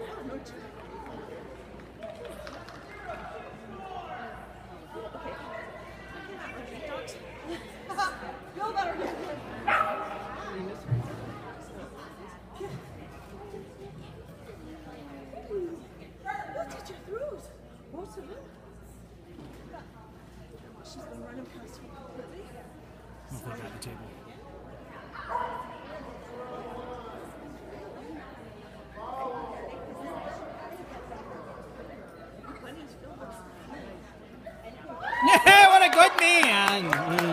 She's been running past me completely. I'll put that on the table. Yeah, what a good man!